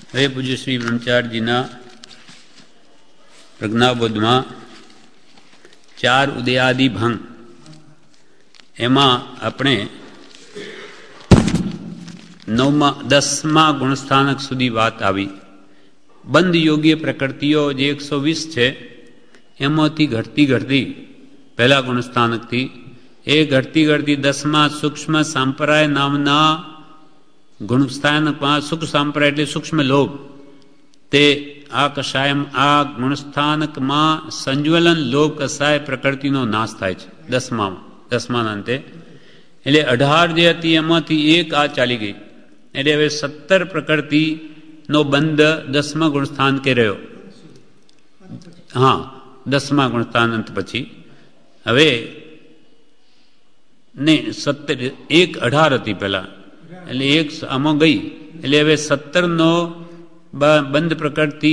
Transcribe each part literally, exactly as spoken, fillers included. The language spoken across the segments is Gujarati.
હવે પૂજ્ય શ્રી બ્રહ્મચારીજીના પ્રજ્ઞાબોધમાં ચાર ઉદયાદિ ભંગ, એમાં આપણે નવમા દસમા ગુણસ્થાનક સુધી વાત આવી. બંધ યોગ્ય પ્રકૃતિઓ જે એકસો વીસ છે એમાંથી ઘટતી ઘટતી પહેલા ગુણસ્થાનકથી એ ઘટતી ઘટતી દસમા સૂક્ષ્મ સાંપ્રાય નામના ગુણસ્થાનકમાં, સુખ સાંપ્રાય એટલે સૂક્ષ્મ લોભ, તે આ કષાય આ ગુણસ્થાનકમાં સંજ્વલન લોભ કષાય પ્રકૃતિનો નાશ થાય છે દસમામાં, દસમાના અંતે. એટલે અઢાર જે હતી એમાંથી એક આ ચાલી ગઈ. એટલે હવે સત્તર પ્રકૃતિનો બંધ દસમા ગુણસ્થાન કે રહ્યો. હા, દસમા ગુણસ્થાન અંત પછી હવે ને સત્તર, એક અઢાર હતી પહેલા, એટલે એક આમાં ગઈ. એટલે હવે સત્તર નો બંધ પ્રકૃતિ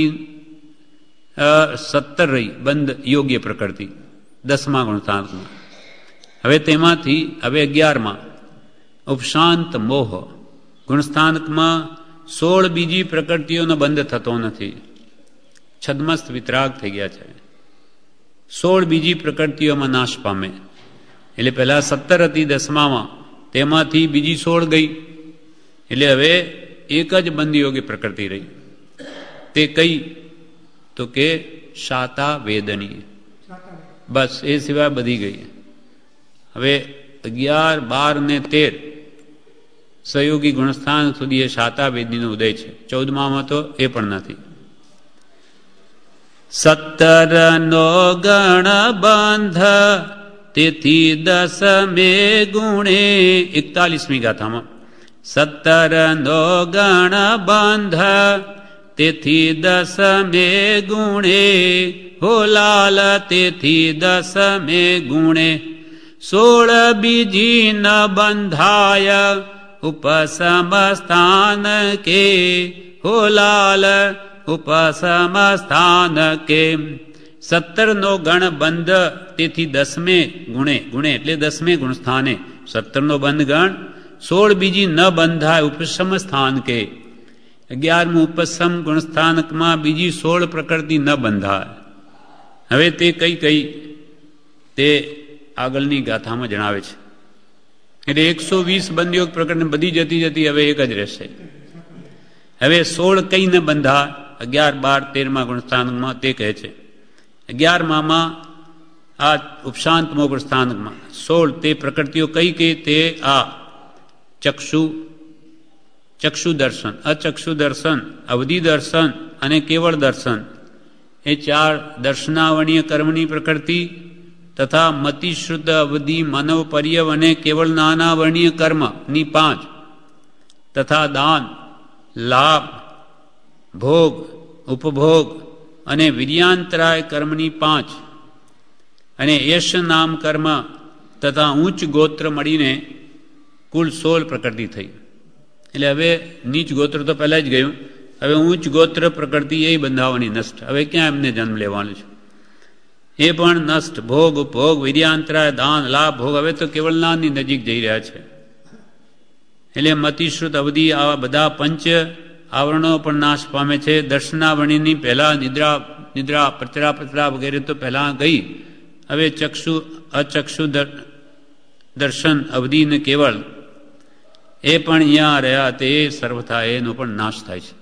સત્તર રહી, બંધ યોગ્ય પ્રકૃતિ દસમા ગુણસ્થાનકમાં. હવે તેમાંથી હવે અગિયારમાં ઉપશાંત મોહ ગુણસ્થાનકમાં સોળ બીજી પ્રકૃતિઓનો બંધ થતો નથી. છદ્મસ્ત વિતરાગ થઈ ગયા છે. સોળ બીજી પ્રકૃતિઓમાં નાશ પામે. એટલે પહેલા સત્તર હતી દસમામાં, તેમાંથી બીજી સોળ ગઈ. એટલે હવે એક જ બંધ યોગ્ય પ્રકૃતિ રહી. તે કઈ? તો કે શાતા વેદની. બસ એ સિવાય બધી ગઈ. હવે અગિયાર, બાર ને તેર સહયોગી ગુણસ્થાન સુધી એ શાતા વેદનીનો ઉદય છે. ચૌદમામાં તો એ પણ નથી. સત્તર નો ગણ બંધ તેથી દસ મે ગુણે, એકતાલીસમી ગાથામાં સત્તર નો ગણ બંધ તેથી દસ મે ગુણે, હો લાલ તેથી દસ મે ગુણે, સોળ બીજી ન બંધાય ઉપસમ સ્થાન કે, હો લાલ ઉપસમ સ્થાન કે. સત્તર નો ગણ બંધ તેથી દસમે ગુણે, ગુણે એટલે દસમે ગુણસ્થાને સત્તર નો બંધ ગણ, સોળ બીજી ન બંધાય ઉપસમ સ્થાન કે. અગિયારમું ઉપસમ ગુણસ્થાનકમાં બીજી સોળ પ્રકૃતિ ન બંધાય. હવે તે કઈ કઈ તે આગળની ગાથામાં જણાવે છે. એટલે એકસો વીસ બંધયોગ પ્રકૃતિ બધી જતી જતી હવે એક જ રહેશે. હવે સોળ કઈ ન બંધા અગિયાર, બાર, તેરમા ગુણસ્થાનકમાં તે કહે છે. અગિયારમામાં આ ઉપશાંત મોહ ગુણસ્થાનકમાં સોળ તે પ્રકૃતિઓ કઈ કઈ તે આ ચક્ષુ, ચક્ષુ દર્શન, અચક્ષુ દર્શન, અવધિ દર્શન અને કેવળ દર્શન, એ ચાર દર્શનાવર્ણીય કર્મની પ્રકૃતિ તથા મતિશ્રુદ્ધ અવધિ માનવ પર્યવ અને કેવળ નાનાવર્ણીય કર્મની પાંચ, તથા દાન, લાભ, ભોગ, ઉપભોગ અને વિર્યાંતરાય કર્મની પાંચ, અને યશ નામ કર્મ તથા ઉચ્ચ ગોત્ર મળીને કુલ સોળ પ્રકૃતિ થઈ. એટલે હવે નીચ ગોત્ર તો પહેલા જ ગયું. હવે ઉચ્ચ ગોત્ર પ્રકૃતિ એ બંધાવાની નષ્ટ. હવે ક્યાં એમને જન્મ લેવાનો છે? એ પણ નષ્ટ. ભોગ, ઉપભોગ, વિર્યાંતરાય, દાન, લાભ, ભોગ હવે તો કેવળનાની નજીક જઈ રહ્યા છે. એટલે મતિશ્રુત અવધિ આવા બધા પંચ આવરણો પણ નાશ પામે છે. દર્શનાવરણીની પહેલા નિદ્રા, નિદ્રા, પ્રચરા, પ્રચરા વગેરે તો પહેલા ગઈ. હવે ચક્ષુ, અચક્ષુ દર્શન, અવધિ ને કેવળ એ પણ અહીંયા રહ્યા, તે સર્વથા એનો પણ નાશ થાય છે.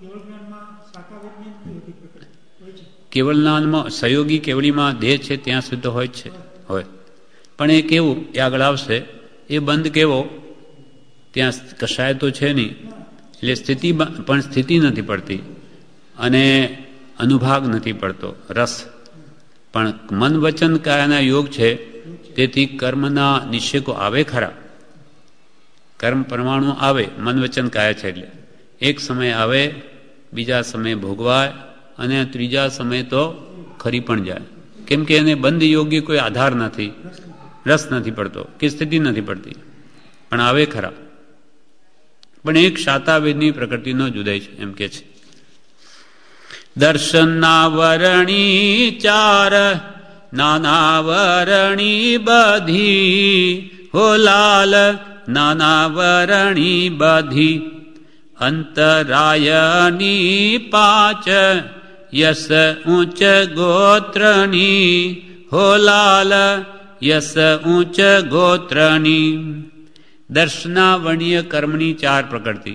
કેવળ જ્ઞાનમાં સહયોગી કેવળીમાં દેહ છે ત્યાં સુધી હોય જ છે. હોય પણ એ કેવું એ આગળ આવશે. એ બંધ કેવો? ત્યાં કશાય તો છે નહીં, એટલે સ્થિતિ પણ સ્થિતિ નથી પડતી અને અનુભાગ નથી પડતો, રસ. પણ મન વચન કાયાના યોગ છે, તેથી કર્મના નિષેકો આવે ખરા. કર્મ પરમાણુ આવે, મન વચન કાયા છે. એટલે એક સમય આવે, બીજા સમયે ભોગવાય અને ત્રીજા સમયે તો ખરી પણ જાય. કેમ કે એને બંધ યોગ્ય કોઈ આધાર નથી, રસ નથી પડતો કે સ્થિતિ નથી પડતી, પણ આવે ખરા. પણ એક શાતાવેદની પ્રકૃતિનો જુદાઈ છે એમ કે છે. દર્શનના વરણી ચાર નાના વરણી બધી, હો લાલ નાના વરણી બધી, અંતરાયની પાંચ યસ ઊંચ ગોત્રની હો લાલ યસ ઊંચ ગોત્રની. દર્શનાવર્ણીય કર્મની ચાર પ્રકૃતિ,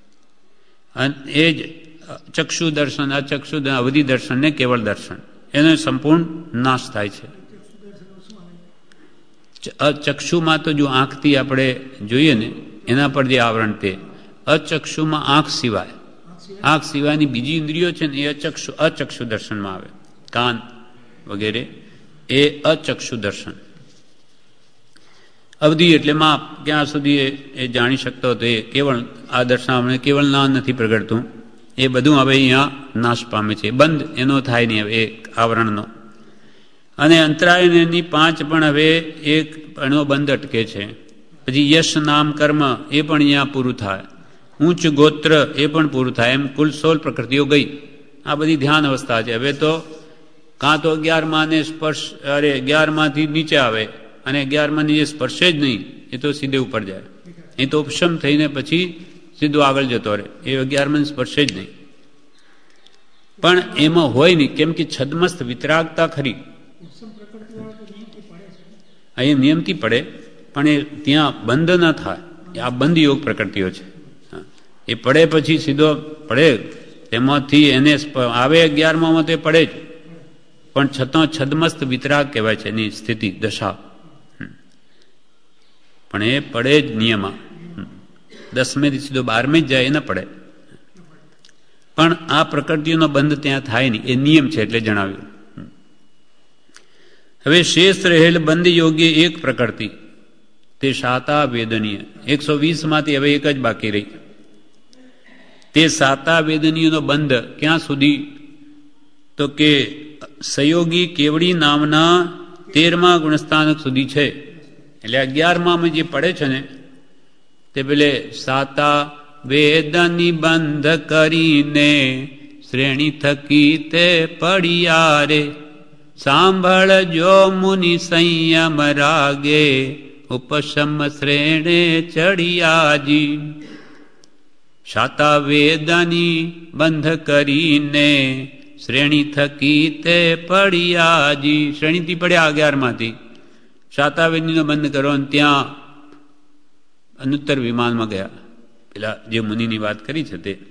એ જ ચક્ષુ દર્શન, અચક્ષુ અવધિ દર્શન ને કેવળ દર્શન, એનો સંપૂર્ણ નાશ થાય છે. અચક્ષુમાં તો જો આંખથી આપણે જોઈએ ને એના પર જે આવરણ તે, અચક્ષુમાં આંખ સિવાય, આંખ સિવાયની બીજી ઇન્દ્રિયો છે ને એ અચક્ષુ અચક્ષુ દર્શનમાં આવે. કાન વગેરે એ અચક્ષુ દર્શન. અવધિ એટલે માપ, ક્યાં સુધી એ જાણી શકતો હતો એ કેવળ આ દર્શન કેવળ ના નથી પ્રગટતું, એ બધું હવે અહીંયા નાશ પામે છે. બંધ એનો થાય નહીં હવે એ આવરણનો. અને અંતરાયની પાંચ પણ હવે એક એનો બંધ અટકે છે. પછી યશ નામ કર્મ એ પણ અહીંયા પૂરું થાય. ઊંચ ગોત્ર એ પણ પૂરું થાય. એમ કુલ સોળ પ્રકૃતિઓ ગઈ. આ બધી ધ્યાન અવસ્થા છે. હવે તો કાં તો અગિયારમાં ને સ્પર્શ, અરે અગિયારમાંથી નીચે આવે અને અગિયારમાં જે સ્પર્શે જ નહીં એ તો સીધે ઉપર જાય. એ તો ઉપશમ થઈને પછી સીધું આગળ જતો રહે, એ અગિયારમાં સ્પર્શે જ નહીં. પણ એમાં હોય નહીં, કેમ કે છદમસ્ત વિતરાગતા ખરી, એ નિયમથી પડે, પણ એ ત્યાં બંધ ન થાય. આ બંધ યોગ પ્રકૃતિઓ છે. એ પડે પછી સીધો પડે, તેમાંથી એને આવે અગિયારમાં તે પડે જ, પણ છતાં છદમસ્ત વિતરાગ કહેવાય છે એની સ્થિતિ દશા. પણ એ પડે જ નિયમમાં, દસમેથી સીધો બારમે જ જાય એ ન પડે. પણ આ પ્રકૃતિઓનો બંધ ત્યાં થાય નહીં, એ નિયમ છે એટલે જણાવ્યું. હવે શેષ રહેલ બંધ યોગ્ય એક પ્રકૃતિ, તે સાતા વેદનીય, એકસો વીસ માંથી હવે એક જ બાકી રહી. તે સાતા વેદનીયનો બંધ ક્યાં સુધી? તો કે સહયોગી કેવડી નામના તેરમા ગુણસ્થાનક સુધી છે. એટલે અગિયારમાં જે પડે છે ને તે પેલે સાતા વેદની બંધ કરીને શ્રેણી થકી તે પડ્યા રે, સાંભળજો મુનિ સંયમ રાગે ઉપશમ શ્રેણે ચડિયાજી. સાતા વેદની બંધ કરીને શ્રેણી થકી તે પડ્યાજી. શ્રેણીથી પડ્યા અગિયારમાંથી, સાતાવેદીનો બંધ કરો અને ત્યાં અનુત્તર વિમાનમાં ગયા. પેલા જે મુનિની વાત કરી છે તે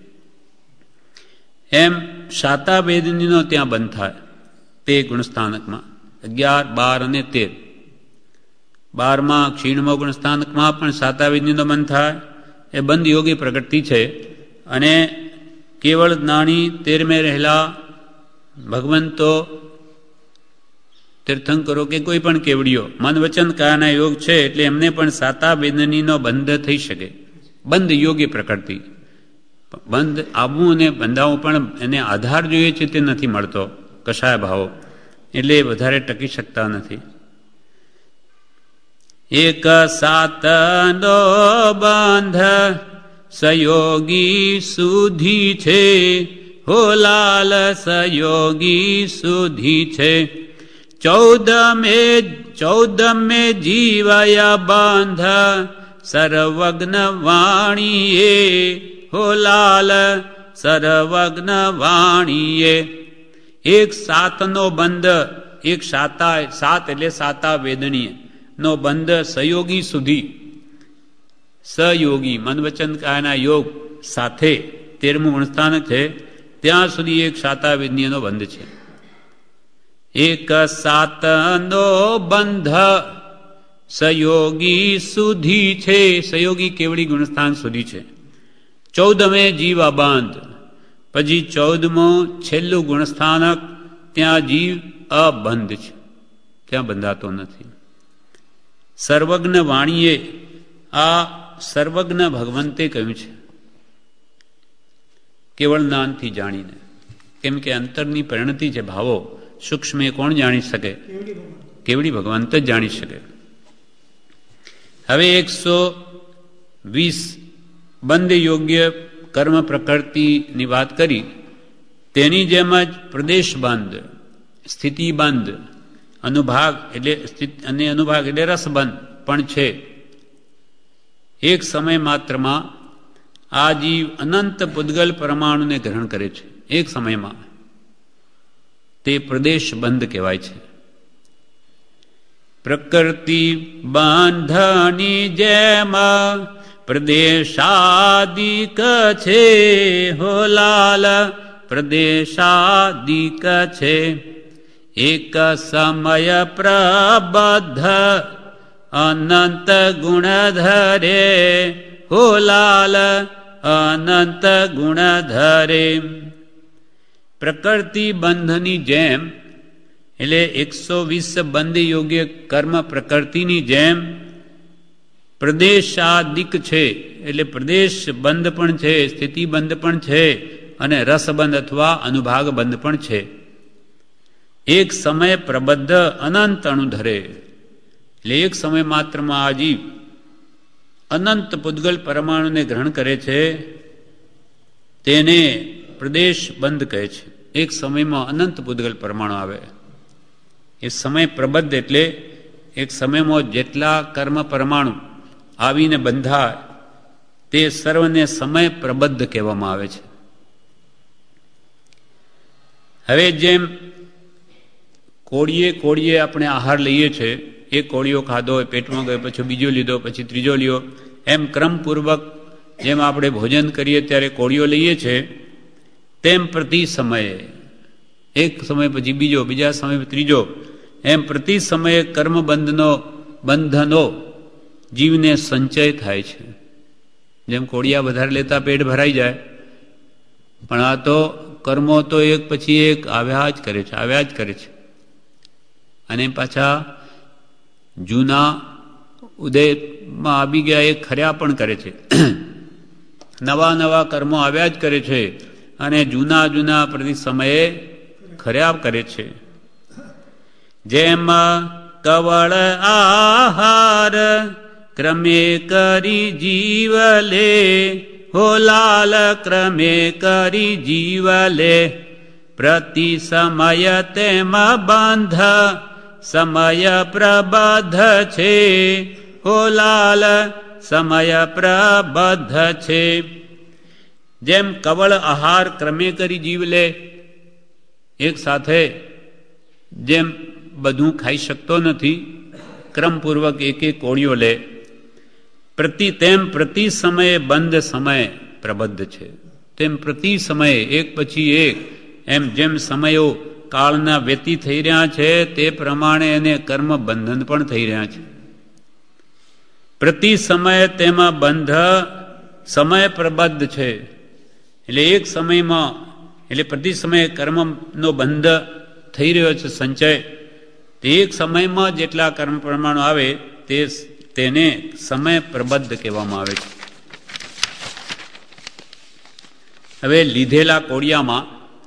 એમ સાતાવેદીનો ત્યાં બંધ થાય તે ગુણસ્થાનકમાં. અગિયાર, બાર અને તેર. બારમાં ક્ષીણમો ગુણસ્થાનકમાં પણ સાતાવેદીનો બંધ થાય. એ બંધ યોગી પ્રગતિ છે. અને કેવળ જ્ઞાની તેરમે રહેલા ભગવંતો, તીર્થંકરો કે કોઈ પણ કેવડીઓ મન વચન કાયાના યોગ છે એટલે એમને પણ સાતા વેદનીનો બંધ થઈ શકે. બંધ યોગી પ્રકૃતિ. બંધ આવવું અને બંધાવવું પણ એને આધાર જોઈએ છે તે નથી મળતો, કશાય ભાવો, એટલે વધારે ટકી શકતા નથી. એક સાતનો બંધ સયોગી સુધી છે, હો લાલ સયોગી સુધી છે. ચૌદ મે ચૌદ મે જીવયા બાંધ સર્વજ્ઞ વાણીએ, હો લાલ સર્વજ્ઞ વાણીએ. એક સાતનો બંધ, એક સાતા, સાત એટલે સાતા વેદનીય નો બંધ સહયોગી સુધી, સહયોગી મન વચન કાયના યોગ સાથે તેરમું ગુણસ્થાનક છે ત્યાં સુધી એક સાતા વેદનીયનો બંધ છે. એક સાતનો બંધ સહયોગી સુધી છે, સહયોગી કેવડી ગુણસ્થાન સુધી છે. ચૌદમે જીવ અબાંધ, પછી ચૌદમો છેલ્લું ગુણસ્થાનક, ત્યાં જીવ અબંધ છે, ત્યાં બંધાતો નથી. સર્વજ્ઞ વાણીએ, આ સર્વજ્ઞ ભગવંતે કહ્યું છે કેવળ જ્ઞાનથી જાણીને, કેમ કે અંતરની પરિણતિ છે ભાવો, સૂક્ષ્મ એ કોણ જાણી શકે? કેવડી ભગવંત જ જાણી શકે. હવે એકસો વીસ બંધ યોગ્ય કર્મ પ્રકૃતિની વાત કરી, તેની જેમ જ પ્રદેશ બંધ, સ્થિતિ બંધ, અનુભાગ એટલે અને અનુભાગ એટલે રસબંધ પણ છે. એક સમય માત્રમાં આ જીવ અનંત પૂદગલ પરમાણુને ગ્રહણ કરે છે એક સમયમાં. તે પ્રદેશ બંધ કહેવાય છે. પ્રકૃતિ બંધની જેમ પ્રદેશાદિક છે હો લાલ, પ્રદેશાદિક છે. એક સમય પ્રબદ્ધ અનંત ગુણ ધરે હો લાલ, અનંત ગુણ ધરે. પ્રકૃતિ બંધની જેમ એટલે એકસો વીસ બંધ યોગ્ય કર્મ પ્રકૃતિની જેમ પ્રદેશાદિક છે, એટલે પ્રદેશ બંધ પણ છે, સ્થિતિ બંધ પણ છે અને રસબંધ અથવા અનુભાગ બંધ પણ છે. એક સમય પ્રબદ્ધ અનંત અણુધરે, એટલે એક સમય માત્રમાં આ જીવ અનંત પૂદગલ પરમાણુને ગ્રહણ કરે છે, તેને પ્રદેશ બંધ કહે છે. એક સમયમાં અનંત પૂદગલ પરમાણુ આવે. એ સમય પ્રબદ્ધ એટલે એક સમયમાં જેટલા કર્મ પરમાણુ આવીને બંધાય તે સર્વને સમય પ્રબદ્ધ કહેવામાં આવે છે. હવે જેમ કોળીએ કોળીએ આપણે આહાર લઈએ છીએ, એક કોળીઓ ખાધો હોય, પેટમાં ગયો, પછી બીજો લીધો, પછી ત્રીજો લીધો, એમ ક્રમપૂર્વક જેમ આપણે ભોજન કરીએ ત્યારે કોળીઓ લઈએ છીએ, તેમ પ્રતિ સમયે એક સમય પછી બીજો, બીજા સમય ત્રીજો, એમ પ્રતિ સમયે કર્મબંધનો બંધનો જીવને સંચય થાય છે. જેમ કોળિયા વધારે લેતા પેટ ભરાઈ જાય, પણ આ તો કર્મો તો એક પછી એક આવ્યા જ કરે છે, આવ્યા જ કરે છે. અને પાછા જૂના ઉદયમાં આવી ગયા એ ખર્યા પણ કરે છે. નવા નવા કર્મો આવ્યા જ કરે છે અને જૂના જૂના પ્રતિ સમયે ખર્યા કરે છે. જેમ કવળ આહાર ક્રમે કરી જીવ લે હો લાલ, ક્રમે કરી જીવ લે. પ્રતિ સમય તેમાં બંધ સમય પ્રબદ્ધ છે હો લાલ, સમય પ્રબદ્ધ છે. જેમ કવળ આહાર ક્રમે કરી જીવ લે, એક સાથે જેમ બધું ખાઈ શકતો નથી, ક્રમપૂર્વક એક એક કોળીઓ લે, પ્રતિ તેમ પ્રતિ સમયે બંધ સમય પ્રબદ્ધ છે. તેમ પ્રતિ સમયે એક પછી એક એમ જેમ સમયો કાળના વ્યતીત થઈ રહ્યા છે તે પ્રમાણે એને કર્મ બંધન પણ થઈ રહ્યા છે. પ્રતિ સમયે તેમાં બંધ સમય પ્રબદ્ધ છે, એટલે એક સમયમાં એટલે પ્રતિ સમયે કર્મનો બંધ થઈ રહ્યો છે સંચય. તે એક સમયમાં જેટલા કર્મ પ્રમાણો આવે તે તેને સમય પ્રબદ્ધ કહેવામાં આવે છે. હવે લીધેલા કોળિયામાં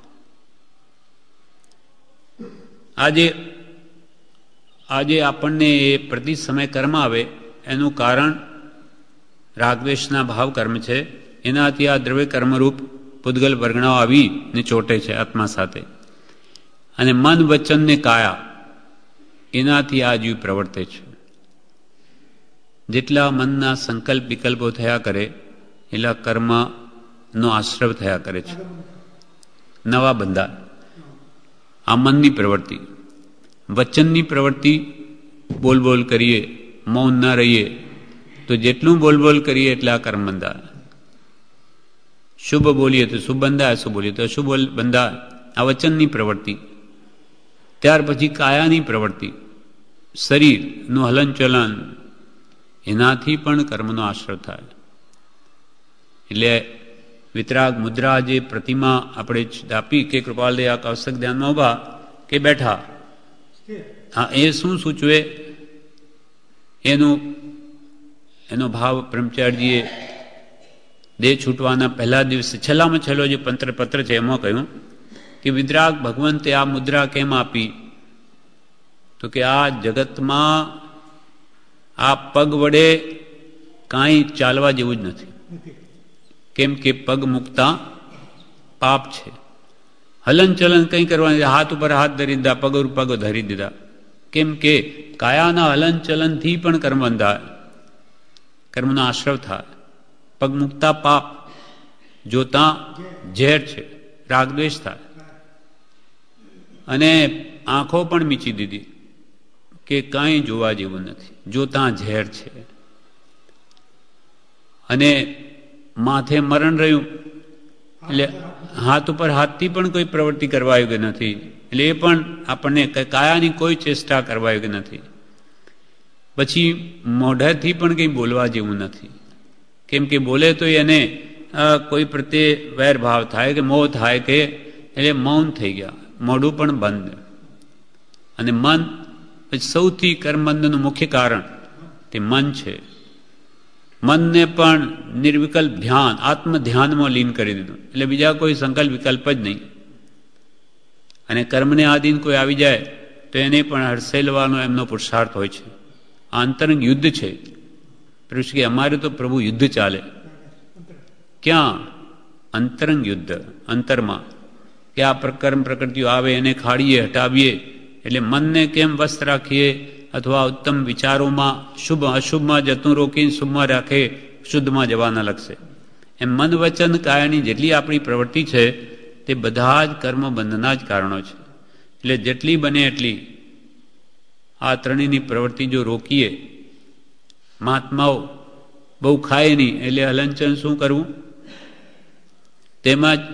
આજે આજે આપણને એ પ્રતિ સમય કર્મ આવે એનું કારણ રાગદ્વેષના ભાવ કર્મ છે. એનાથી આ દ્રવ્ય કર્મરૂપ પૂદગલ વર્ગણાઓ આવીને ચોટે છે આત્મા સાથે. અને મન વચન ને કાયા એનાથી આ જીવ પ્રવર્તે છે. જેટલા મનના સંકલ્પ વિકલ્પો થયા કરે એટલા કર્મનો આશ્રવ થયા કરે છે, નવા બંધા. આ મનની પ્રવૃત્તિ. વચનની પ્રવૃત્તિ બોલ બોલ કરીએ, મૌન ન રહીએ તો જેટલું બોલ બોલ કરીએ એટલા કર્મ બંધા. શુભ બોલીએ તો શુભ બંધા, અશુભ બોલીએ તો અશુભ બંધા. આ વચનની પ્રવૃત્તિ. ત્યાર પછી કાયાની પ્રવૃત્તિ, શરીરનું હલનચલન, એનાથી પણ કર્મનો આશ્રય થાય. એટલે વિતરાગ મુદ્રા જે પ્રતિમા આપણે આપી કે કૃપાલદે આ કૌશક ધ્યાનમાં ઉભા કે બેઠા, હા એ શું સૂચવે એનું એનો ભાવ બ્રહ્મચારીજીએ દેહ છૂટવાના પહેલા દિવસે છેલ્લામાં છેલ્લો જે પંત્ર પત્ર છે એમાં કહ્યું કે વિતરાગ ભગવંતે આ મુદ્રા કેમ આપી, તો કે આ જગતમાં આ પગ વડે કાંઈ ચાલવા જેવું જ નથી. કેમ કે પગ મૂકતા પાપ છે. હલનચલન કંઈ કરવાનું, હાથ ઉપર હાથ ધરી દીધા, પગ ઉપર પગ ધરી દીધા. કેમ કે કાયાના હલનચલનથી પણ કર્મ બંધાય, કર્મનો આશ્રવ થાય. પગ મૂકતા પાપ, જોતા ઝેર છે, રાગદ્વેષ થાય. અને આંખો પણ મીચી દીધી કે કાંઈ જોવા જેવું નથી, જોતા ઝેર છે. અને માથે મરણ રહ્યું એટલે હાથ ઉપર હાથથી પણ કોઈ પ્રવૃત્તિ કરવા યોગ્ય નથી, એટલે એ પણ આપણને કાયાની કોઈ ચેષ્ટા કરવા યોગ્ય નથી. પછી મોઢાથી પણ કંઈ બોલવા જેવું નથી, કેમ કે બોલે તો એને કોઈ પ્રત્યે વૈરભાવ થાય કે મોહ થાય કે એટલે મૌન થઈ ગયા, મોઢું પણ બંધ. અને મન સૌથી કર્મબંધનું મુખ્ય કારણ તે મન છે. મનને પણ નિર્વિકલ્પ ધ્યાન, આત્મ ધ્યાનમાં લીન કરી દીધું, એટલે બીજા કોઈ સંકલ્પ વિકલ્પ જ નહીં. અને કર્મને આધીન કોઈ આવી જાય તો એને પણ હડસેલવાનો એમનો પુરુષાર્થ હોય છે. આંતરંગ યુદ્ધ છે. પુરુષ કે અમારે તો પ્રભુ યુદ્ધ ચાલે. ક્યાં? અંતરંગ યુદ્ધ, અંતરમાં. કે આ પ્રકર્મ પ્રકૃતિઓ આવે એને ખાડીએ, હટાવીએ, એટલે મનને કેમ વસ્ત રાખીએ, અથવા ઉત્તમ વિચારોમાં શુભ અશુભમાં જતું રોકીને શુભમાં રાખે, શુદ્ધમાં જવાના લગશે. એમ મન વચન કાયાની જેટલી આપણી પ્રવૃત્તિ છે તે બધા જ કર્મ બંધના જ કારણો છે. એટલે જેટલી બને એટલી આ ત્રણેયની પ્રવૃત્તિ જો રોકીએ, મહાત્માઓ બહુ ખાય નહીં એટલે હલનચલન શું કરવું, તેમજ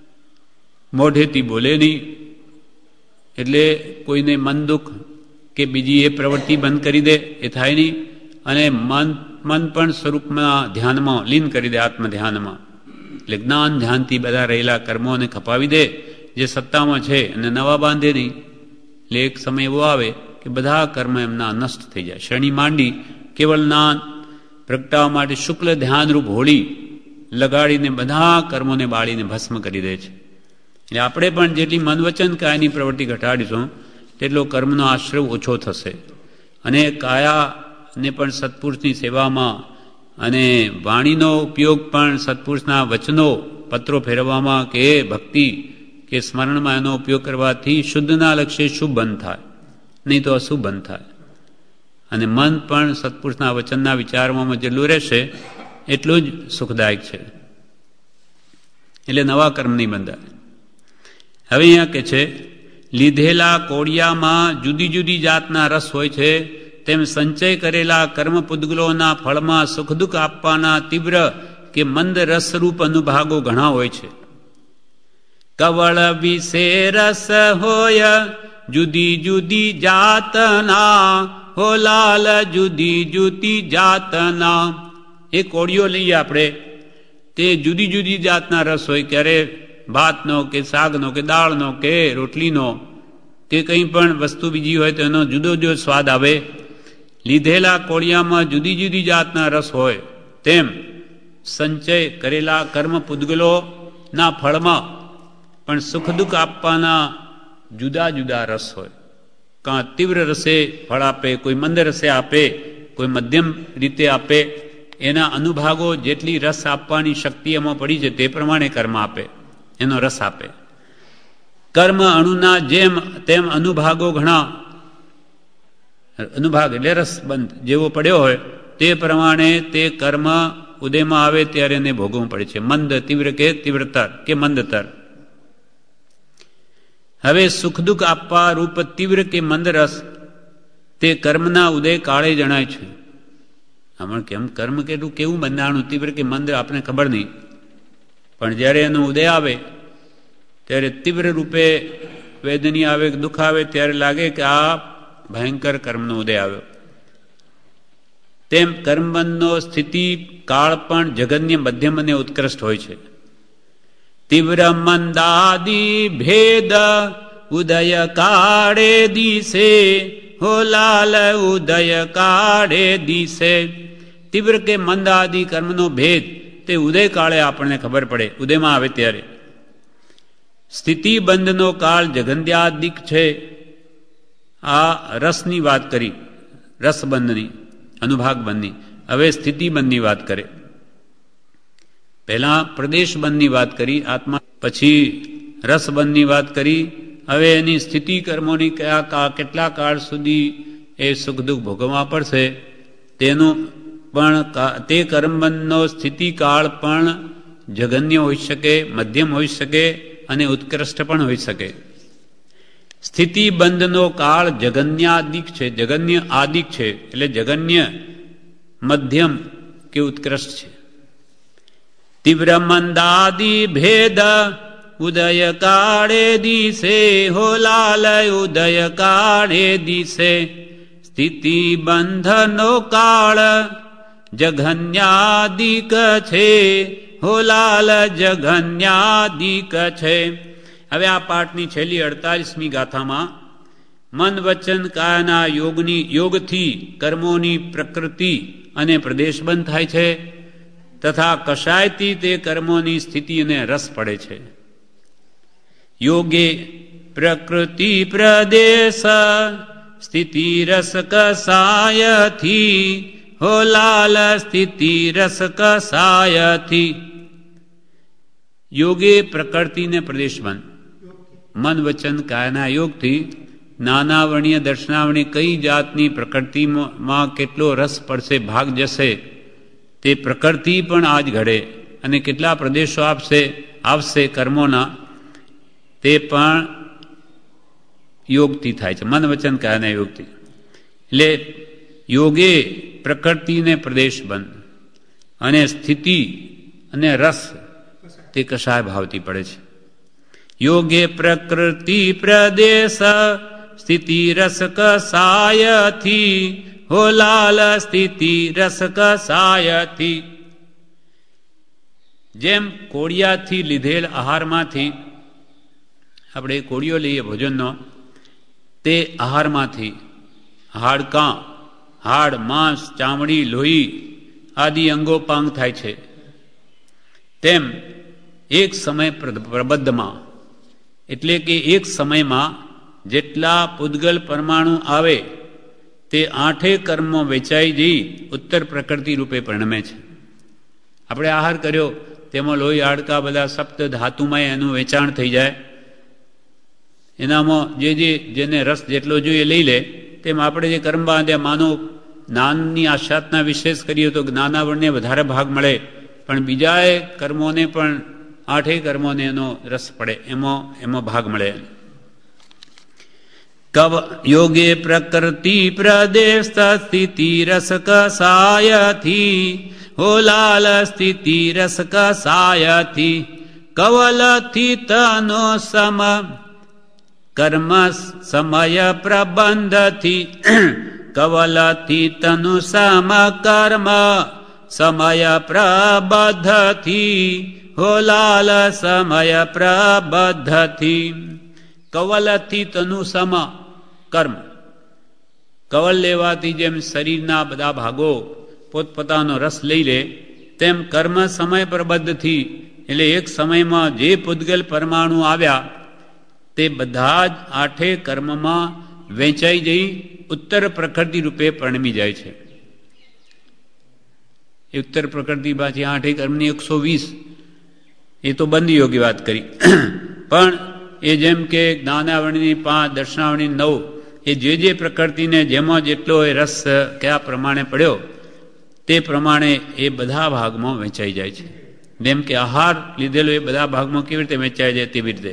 મોઢેથી બોલે નહીં એટલે કોઈને મન દુઃખ કે બીજી એ પ્રવૃત્તિ બંધ કરી દે, એ થાય નહીં. અને મન મન પણ સ્વરૂપમાં ધ્યાનમાં લીન કરી દે, આત્મ ધ્યાનમાં. એટલે જ્ઞાન ધ્યાનથી બધા રહેલા કર્મોને ખપાવી દે, જે સત્તામાં છે, અને નવા બાંધે નહીં. એટલે એક સમય એવો આવે કે બધા કર્મ એમના નષ્ટ થઈ જાય. શરણી માંડી કેવલ નાન પ્રગટાવવા માટે શુક્લ ધ્યાનરૂપ હોળી લગાડીને બધા કર્મોને બાળીને ભસ્મ કરી દે છે. એટલે આપણે પણ જેટલી મન વચન કાયાની પ્રવૃત્તિ ઘટાડીશું તેટલો કર્મનો આશ્રય ઓછો થશે. અને કાયાને પણ સત્પુરુષની સેવામાં અને વાણીનો ઉપયોગ પણ સત્પુરુષના વચનો પત્રો ફેરવવામાં કે ભક્તિ કે સ્મરણમાં એનો ઉપયોગ કરવાથી શુદ્ધના લક્ષ્ય શુભ બંધ થાય, નહીં તો અશુભ બંધ થાય. અને મન પણ સત્પુરુષના વચનના વિચારમાં જેટલું રહેશે એટલું જ સુખદાયક છે. એટલે નવા કર્મ નહીં બંધાય. હવે અહીંયા કે છે, લીધેલા કોળિયામાં જુદી જુદી જાતના રસ હોય છે, તેમ સંચય કરેલા કર્મ પુદ્ગલોના ફળમાં સુખ દુઃખ આપવાના તીવ્ર કે મંદ રસરૂપ અનુભાગો ઘણા હોય છે. કવળ વિશે રસ હોય જુદી જુદી જાતના, હો લાલ જુદી જુદી જાતના. એ કોળિયો લઈએ આપણે, તે જુદી જુદી જાતના રસ હોય. ક્યારે ભાતનો કે શાકનો કે દાળનો કે રોટલીનો કે કંઈ પણ વસ્તુ બીજી હોય તો એનો જુદો જુદો સ્વાદ આવે. લીધેલા કોળિયામાં જુદી જુદી જાતના રસ હોય, તેમ સંચય કરેલા કર્મ પુદ્ગલોના ફળમાં પણ સુખ દુઃખ આપવાના જુદા જુદા રસ હોય. કાં તીવ્ર રસે ફળ આપે, કોઈ મંદ રસે આપે, કોઈ મધ્યમ રીતે આપે. એના અનુભાગો જેટલી રસ આપવાની શક્તિ એમાં પડી છે તે પ્રમાણે કર્મ આપે, એનો રસ આપે. કર્મ અણુના જેમ તેમ અનુભાગો ઘણા. અનુભાગ એટલે રસબંધ જેવો પડ્યો હોય તે પ્રમાણે તે કર્મ ઉદયમાં આવે ત્યારે એને ભોગવવું પડે છે, મંદ તીવ્ર કે તીવ્રતર કે મંદતર. હવે સુખ દુઃખ આપવા રૂપ તીવ્ર કે મંદ રસ તે કર્મના ઉદય કાળે જણાય છે. આમાં કેમ કર્મ કેટલું કેવું બંધાણું, તીવ્ર કે મંદ આપણે ખબર નહીં, પણ જ્યારે એનો ઉદય આવે ત્યારે તીવ્ર રૂપે વેદની આવે, દુઃખ આવે ત્યારે લાગે કે આ ભયંકર કર્મનો ઉદય આવ્યો. તેમ કર્મબંધનો સ્થિતિ કાળ પણ જગન્ય મધ્યમ અને ઉત્કૃષ્ટ હોય છે. તીવ્ર મંદાદી ભેદ ઉદય કાળે દિશે, હો લાલ ઉદય કાળે દિશે. તીવ્ર કે મંદ આદિ કર્મનો ભેદ તે ઉદય કાળે આપણને ખબર પડે, ઉદયમાં આવે ત્યારે. સ્થિતિ બંધનો કાળ જગન્યાદિક છે. આ રસની વાત કરી, રસબંધની, અનુભાગ બંધની. હવે સ્થિતિબંધની વાત કરે. પહેલા પ્રદેશબંધની વાત કરી આત્મા, પછી રસબંધની વાત કરી. હવે એની સ્થિતિ કર્મોની કયા કેટલા કાળ સુધી એ સુખ દુઃખ ભોગવવા પડશે તેનું પણ તે કર્મબંધનો સ્થિતિકાળ પણ જગન્ય હોઈ શકે, મધ્યમ હોઈ શકે અને ઉત્કૃષ્ટ પણ હોઈ શકે. સ્થિતિ બંધનો કાળ જગન્યાદિક છે, જગન્ય આદિક છે, એટલે જગન્ય મધ્યમ કે ઉત્કૃષ્ટ છે. તીવ્ર મંદાદિ ભેદ ઉદય કાળે દિશે, હો લાલ ઉદય કાળે દિશે. સ્થિતિ બંધનો કાળ જઘન્યાદિક છે, હો લાલ જઘન્યાદિક છે. હવે આ પાઠની છેલ્લી અડતાલીસમી ગાથામાં મન વચન કાયાના યોગની યોગથી કર્મોની પ્રકૃતિ અને પ્રદેશ બંધ થાય છે તથા કશાયથી તે કર્મોની સ્થિતિ અને રસ પડે છે. યોગે પ્રકૃતિ પ્રદેશ સ્થિતિ રસ કસાયથી, હો લાલ સ્થિતિ રસ કસાયથી. યોગે પ્રકૃતિને પ્રદેશ બંધ, મન વચન કાયાના યોગથી નાનાવર્ણીય દર્શનાવર્ણી કઈ જાતની પ્રકૃતિમાં કેટલો રસ પડશે, ભાગ જશે, તે પ્રકૃતિ પણ આજ ઘડે અને કેટલા પ્રદેશો આપશે આવશે કર્મોના, તે પણ યોગથી થાય છે, મન વચન કાયાના યોગથી. એટલે યોગે પ્રકૃતિને પ્રદેશ બંધ અને સ્થિતિ અને રસ તે કશાય ભાવથી પડે છે. યોગે પ્રકૃતિ પ્રદેશ સ્થિતિ રસ કસાયથી, હો લાલ સ્થિતિ રસ કસાયથી. જેમ કોળિયાથી લીધેલ આહારમાંથી, આપણે કોળિયો લઈએ ભોજનનો, તે આહારમાંથી હાડકાં, હાડ, માંસ, ચામડી, લોહી આદિ અંગો પાંગ થાય છે, તેમ એક સમય પ્રબદ્ધમાં એટલે કે એક સમયમાં જેટલા પૂદગલ પરમાણુ આવે તે આઠે કર્મો વેચાઈ જઈ ઉત્તર પ્રકૃતિ રૂપે પરિણમે છે. આપણે આહાર કર્યો તેમાં લોહી, હાડકા બધા સપ્ત ધાતુમાં એનું વેચાણ થઈ જાય. એનામાં જે જે જેને રસ જેટલો જોઈએ લઈ લે. તેમ આપણે જે કર્મ બાંધ્યા, માનો જ્ઞાનની આશાતના વિશેષ કરીએ તો જ્ઞાનાવરણને વધારે ભાગ મળે, પણ બીજાએ કર્મોને પણ આઠેય કર્મોને એનો રસ પડે, એમાં એમાં ભાગ મળે. કવ યોગે પ્રકૃતિ પ્રદેશ સ્થિતિ રસ કસાયથી, હો લાલ સ્થિતિ રસ કસાયથી. કવલથી તનો સમ કર્મ સમય પ્રબંધથી, કવલથી તનુ સમ કર્મ સમય પ્રબદ્ધથી, હો લાલ સમય પ્રબદ્ધથી. કવલથી તનુ સમ કર્મ, કવલ લેવાથી જેમ શરીરના બધા ભાગો પોતપોતાનો રસ લઈ લે, તેમ કર્મ સમય પ્રબદ્ધથી, એટલે એક સમયમાં જે પૂદગલ પરમાણુ આવ્યા તે બધા જ આઠે કર્મમાં વેચાઈ જઈ ઉત્તર પ્રકૃતિ રૂપે પરિણમી જાય છે. ઉત્તર પ્રકૃતિ પાછી આઠે કર્મની એકસો વીસ, એ તો બંધ યોગી વાત કરી. પણ એ જેમ કે જ્ઞાનાવરણની પાંચ, દર્શનાવરણની નવ, એ જે જે પ્રકૃતિને જેમાં જેટલો એ રસ કયા પ્રમાણે પડ્યો તે પ્રમાણે એ બધા ભાગમાં વેચાઈ જાય છે. જેમ કે આહાર લીધેલો એ બધા ભાગમાં કેવી રીતે વેચાઈ જાય તેવી રીતે.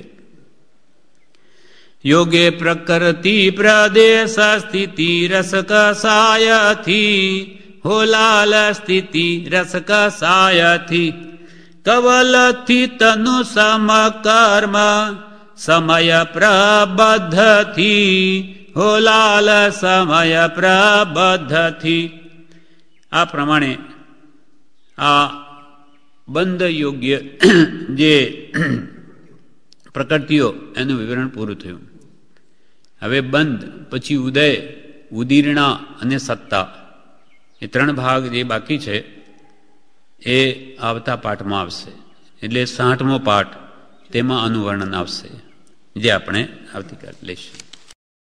યોગે પ્રકૃતિ પ્રદેશ સ્થિતિ રસ કસાયથી, હો લાલ સ્થિતિ રસ કસાયથી. કવલથી તનુ સમ કર્મ સમય પ્રબદ્ધથી, હો લાલ સમય પ્રબદ્ધથી. આ પ્રમાણે આ બંધ યોગ્ય જે પ્રકૃતિઓ એનું વિવરણ પૂરું થયું. હવે બંધ પછી ઉદય, ઉદીર્ણા અને સત્તા, એ ત્રણ ભાગ જે બાકી છે એ આવતા પાઠમાં આવશે. એટલે સાઠમો પાઠ તેમાં આનું વર્ણન આવશે, જે આપણે આવતીકાલે લઈશું.